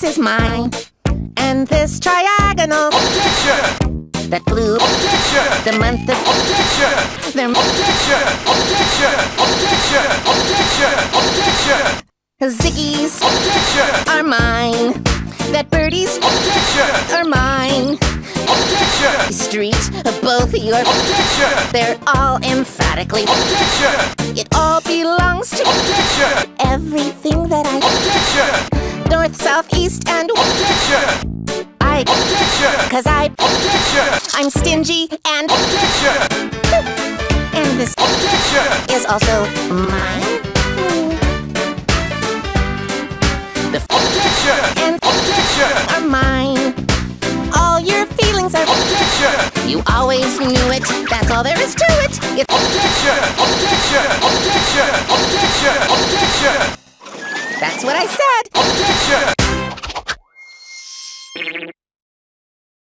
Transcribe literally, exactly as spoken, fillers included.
This is mine. And this triagonal. Objection! That blue. Objection! The month of. Objection! Their. Objection! Objection! Objection! Objection! Objection! Ziggies. Objection! Are mine. That birdies. Objection! Are mine. Objection! Street, both your. Objection! They're all emphatically. Objection! It all belongs to. Objection! Everything that I. Objection! North, south, east, and. Objection! I. Objection! Cause I. Objection! I'm stingy and. Objection! And this. Objection! Is also mine. The. Objection! And. Objection! Are mine. All your feelings are. Objection! You always knew it. That's all there is to it. It's. Objection! Objection! Objection! Objection! Objection! That's what I said.